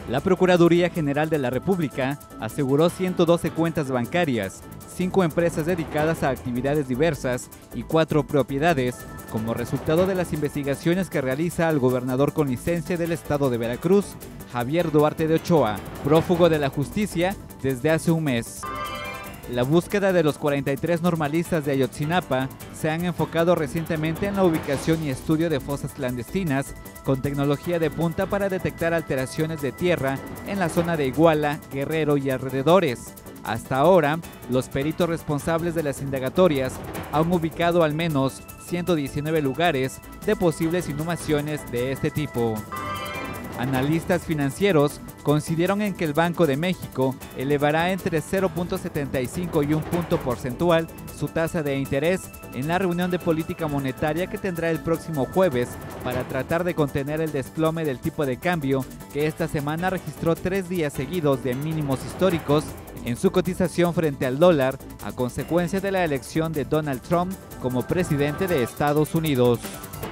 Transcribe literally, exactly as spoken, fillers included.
La Procuraduría General de la República aseguró ciento doce cuentas bancarias, cinco empresas dedicadas a actividades diversas y cuatro propiedades, como resultado de las investigaciones que realiza el gobernador con licencia del estado de Veracruz, Javier Duarte de Ochoa, prófugo de la justicia desde hace un mes. La búsqueda de los cuarenta y tres normalistas de Ayotzinapa se han enfocado recientemente en la ubicación y estudio de fosas clandestinas con tecnología de punta para detectar alteraciones de tierra en la zona de Iguala, Guerrero y alrededores. Hasta ahora, los peritos responsables de las indagatorias han ubicado al menos ciento diecinueve lugares de posibles inhumaciones de este tipo. Analistas financieros coincidieron en que el Banco de México elevará entre cero punto setenta y cinco y un punto porcentual su tasa de interés en la reunión de política monetaria que tendrá el próximo jueves para tratar de contener el desplome del tipo de cambio que esta semana registró tres días seguidos de mínimos históricos en su cotización frente al dólar a consecuencia de la elección de Donald Trump como presidente de Estados Unidos.